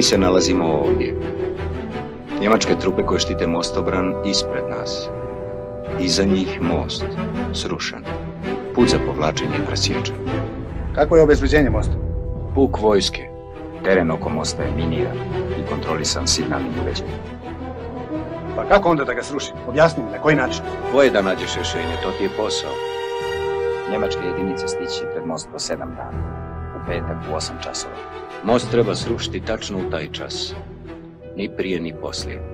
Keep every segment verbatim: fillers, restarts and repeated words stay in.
Mi se nalazimo ovdje. Njemačke trupe koje štite mostobran ispred nas. Iza njih most, srušen. Put za povlačenje je presječen. Kako je obezbeđenje mosta? Puk vojske. Teren oko mosta je miniran i kontrolisan signalnim uređajem. Pa kako onda da ga srušim? Objasni mi, na koji način? Tvoje da nađeš rješenje, to ti je posao. Njemačke jedinice stići pred most do sedam dana. U petak u osam časova. Most treba srušiti tačno u taj čas. Ni prije, ni poslije.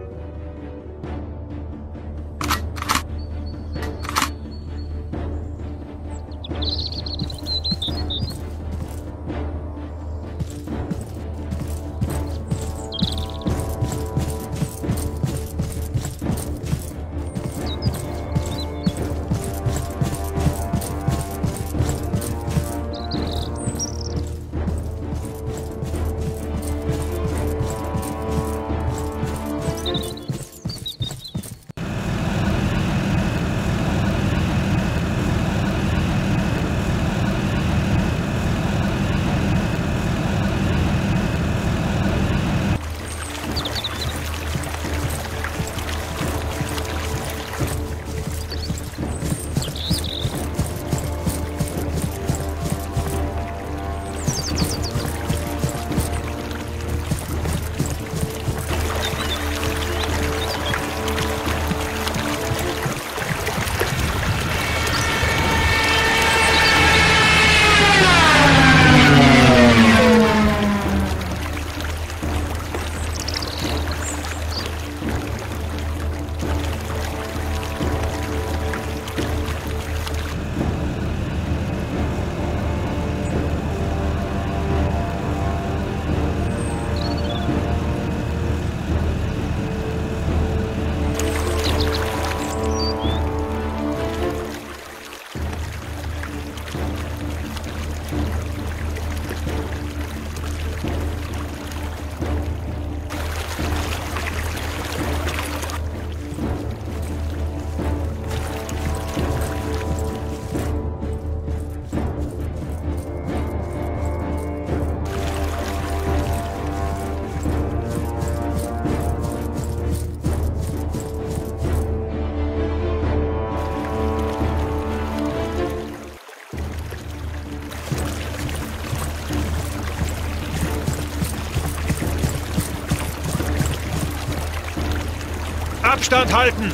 Abstand halten!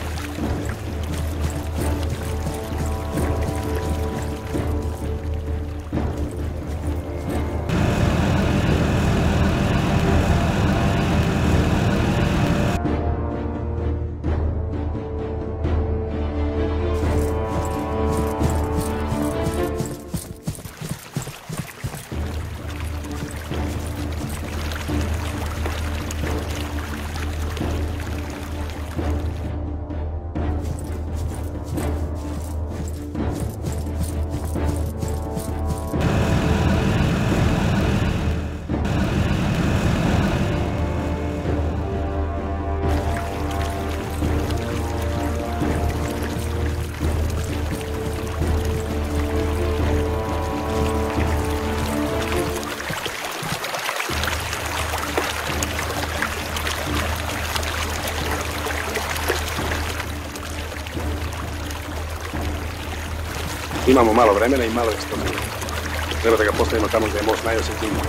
Imamo malo vremena i malo eksplozije. Treba da ga postavimo tamo gdje je most najosjetljiviji.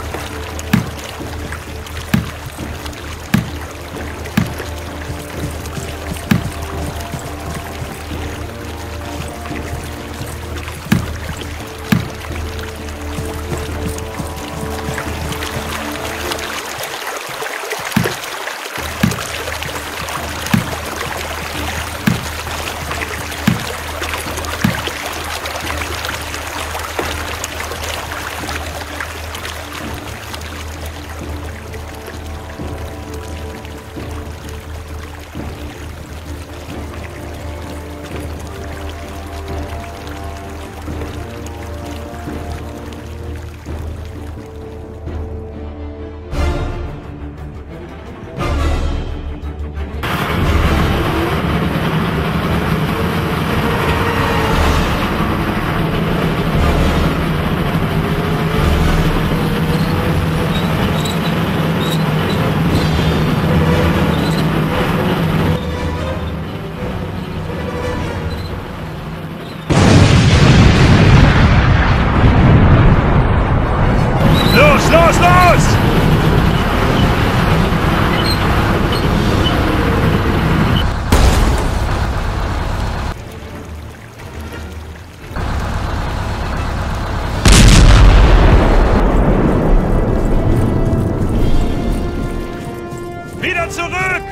Wieder zurück!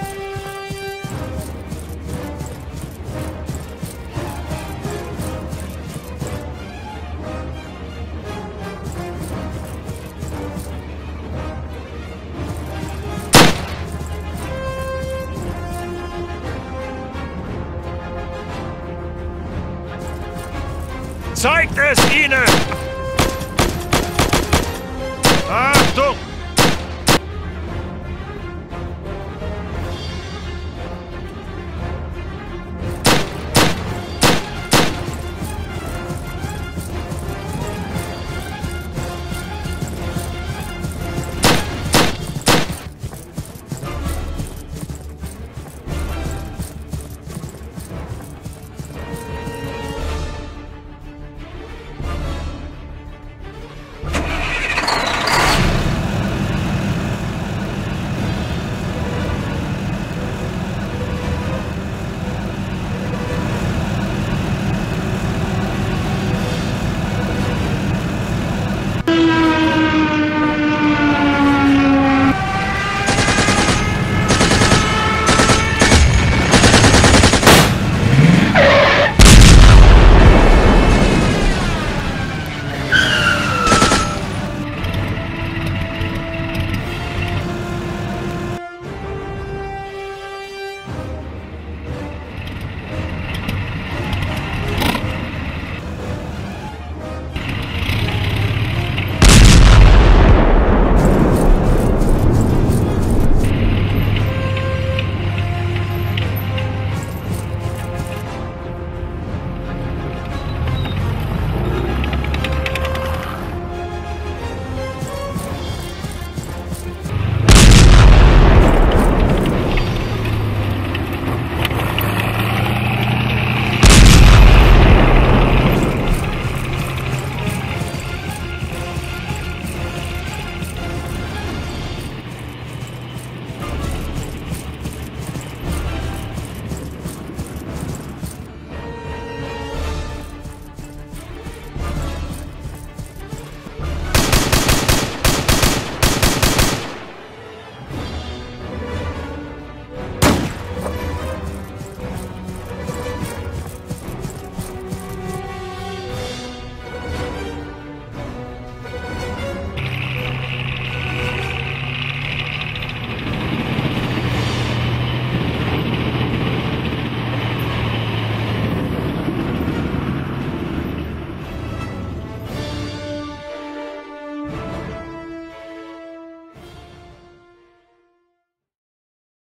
Zeigt es ihnen!